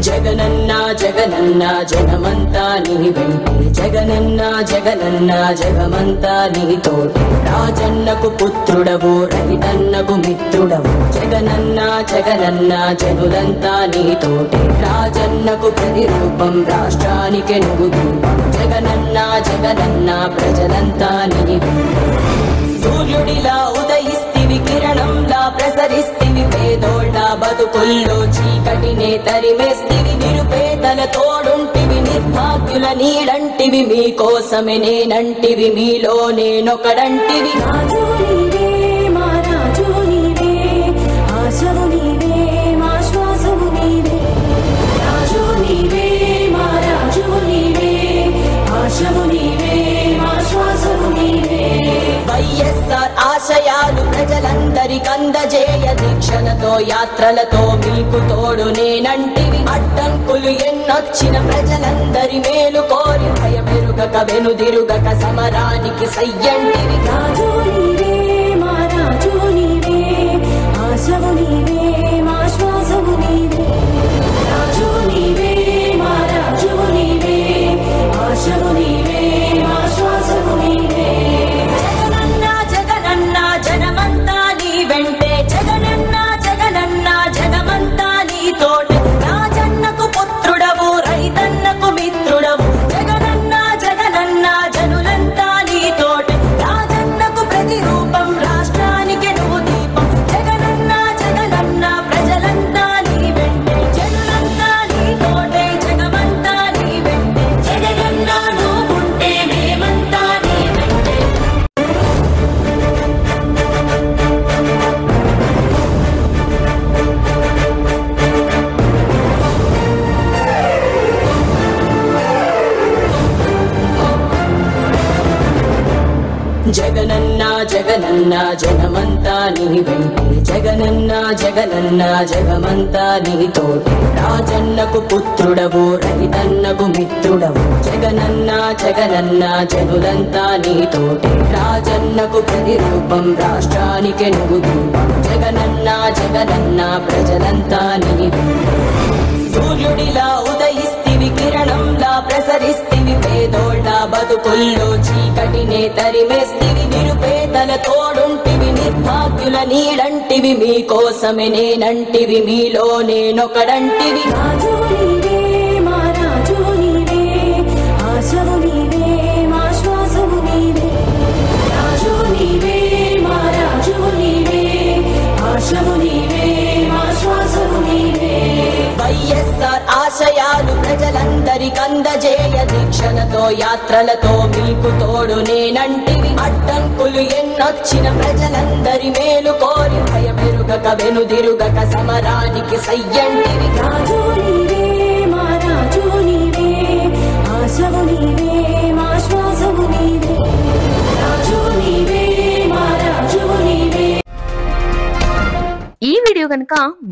జగనన్న జగనన్న జగమంతా నీ వెంటే జగనన్న జగనన్న జగమంతా నీతోటి రాజన్నకు పుత్రుడవు రైతన్నకు మిత్రుడవు జగనన్న జగనన్న జనులంతా నీతోటి రాజన్నకు ప్రతిరూపం రాష్ట్రానికి నువ్వు దీపం జగనన్న జగనన్న ప్రజలంతా నీ వెంటే సూర్యుడిలా ఉదయిస్తివి కిరణంలా ప్రసరిస్తివి పేదోళ్ళ బతుకుల్లో చీకటినే తరిమేస్తివి నిరుపేదల తోడుంటివి నిర్భాగ్యుల నీడంటివి మీకోసమే నేనంటివి మీలో నేనొకడంటివి రాజు నీవే మా రాజు నీవే ఆశవు నీవే మా శ్వాసవు నీవే రాజు నీవే మా రాజు నీవే ఆశవు నీవే మా శ్వాసవు నీవే వైఎస్ఆర్ ఆశయాలు ప్రజలందరికందజేయ దీక్షలతో యాత్రలతో మీకు తోడు నేనంటివి అడ్డంకులు ఎన్నొచ్చిన ప్రజలందరి మేలు కోరి భయమెరుగక వెనుదిరుగక సమరానికి సయ్యంటివి రాజు నీవే మా రాజు నీవే ఆశవు నీవే మా శ్వాసవు నీవే రాజు నీవే మా రాజు నీవే ఆశవు నీవే మా శ్వాసవు నీవే జగనన్న జగనన్న జనమంతా నీ వెంటే జగనన్న జగనన్న జగమంతా నీతోటి రాజన్నకు పుత్రుడవు రైతన్నకు మిత్రుడవు జగనన్న జగనన్న జనులంతా నీతోటి రాజన్నకు ప్రతిరూపం రాష్ట్రానికి నువ్వు దీపం జగనన్న జగనన్న ప్రజలంతా నీ వెంటే జనులంతా నీతోటే జగమంతా నీ వెంటే జగనన్న నువ్వుంటే మేమంతా నీ వెంటే జగనన్న జగనన్న జగమంతా నీ వెంటే జగనన్న జగనన్న జగమంతా నీతోటి రాజన్నకు పుత్రుడవు రైతన్నకు మిత్రుడవు జగనన్న జగనన్న జనులంతా నీతోటి రాజన్నకు ప్రతిరూపం రాష్ట్రానికి నువ్వు దీపం జగనన్న జగనన్న ప్రజలంతా నీ వెంటే సూర్యుడిలా ఉదయిస్తివి కిరణంలా ప్రసరిస్తివి పేదోళ్ళ బతుకుల్లో చీకటినే తరిమేస్తివి నిరుపేదల తోడుంటివి నిర్భాగ్యుల నీడంటివి మీకోసమే నేనంటివి మీలో నేనొకడంటివి రాజు నీవే మా రాజు నీవే ఆశవు నీవే మా శ్వాసవు నీవే రాజు నీవే మా రాజు నీవే ఆశవు నీవే మా శ్వాసవు నీవే వైఎస్ఆర్ ఆశయాలు ప్రజలందరికందజేయ దీక్షలతో యాత్రలతో మీకు తోడు నేనంటివి అడ్డంకులు ఎన్నొచ్చిన ప్రజలందరి మేలు కోరి భయమెరుగక వెనుదిరుగక సమరానికి సయ్యంటివి రాజు నీవే మా రాజు నీవే ఆశవు నీవే మా శ్వాసవు నీవే రాజు నీవే మా రాజు నీవే ఈ వీడియో కనుక